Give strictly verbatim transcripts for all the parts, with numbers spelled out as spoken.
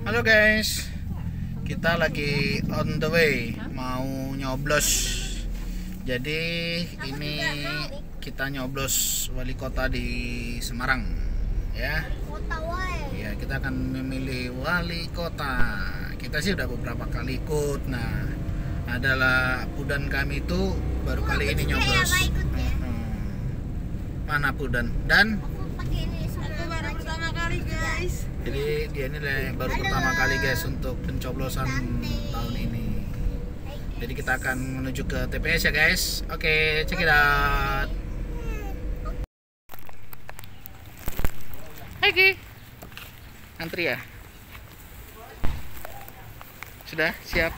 Halo guys, kita lagi on the way mau nyoblos. Jadi ini kita nyoblos wali kota di Semarang, ya. Ya, kita akan memilih wali kota. Kita sih udah beberapa kali ikut. Nah, adalah Pudan kami itu baru kali ini nyoblos. Hmm. Mana Pudan? Dan pertama kali guys. jadi dia ini baru pertama kali guys untuk pencoblosan tahun ini. Jadi kita akan menuju ke T P S ya guys. Oke, check it out. Oke. Antri ya? Sudah siap?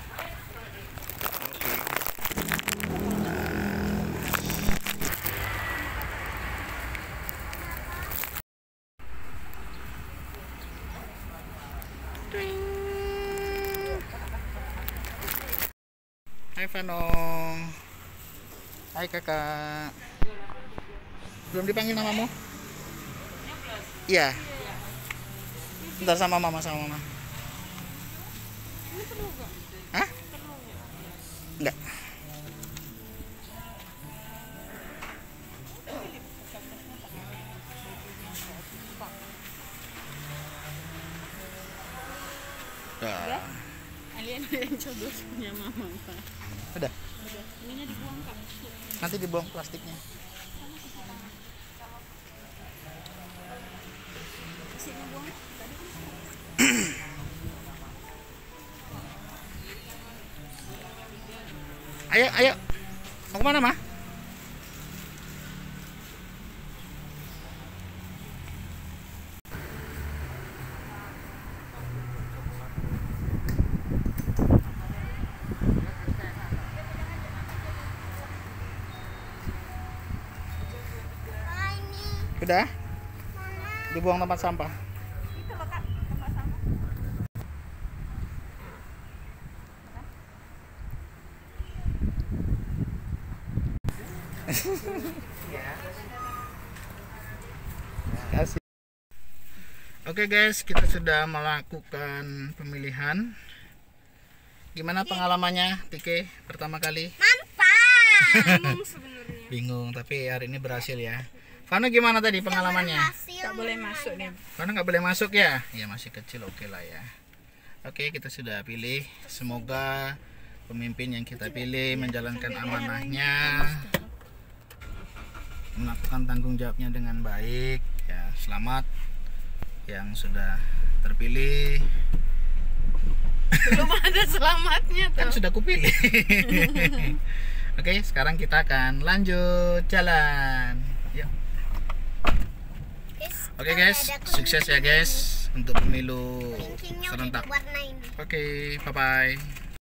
Hai Vanong. Hai kakak. Belum dipanggil namamu? Iya. Bentar, sama mama, sama mama. Hah? Enggak. Udah. Kalian yang coblos punya mama Pak. Udah. Udah. Ininya dibuang Kak. Nanti dibuang plastiknya. Sini buang. Ayo, ayo. Mau kemana, Ma? Udah? Dibuang tempat sampah. Itu loh Kak, tempat sampah. Kasih. Oke guys, kita sudah melakukan pemilihan. Gimana pengalamannya, Tike, pertama kali? Mantap. Bingung sebenarnya. Bingung, tapi hari ini berhasil ya. Vano gimana tadi pengalamannya? Gak boleh masuk nih. Vano nggak boleh masuk ya? Ya masih kecil, oke lah ya. Oke, kita sudah pilih. Semoga pemimpin yang kita pilih menjalankan amanahnya, melakukan tanggung jawabnya dengan baik. Ya, selamat yang sudah terpilih. Belum ada selamatnya tuh. Kan sudah kupilih. Oke, sekarang kita akan lanjut jalan. Yuk. Oke guys, sukses ya guys untuk pemilu serentak. Oke, bye bye.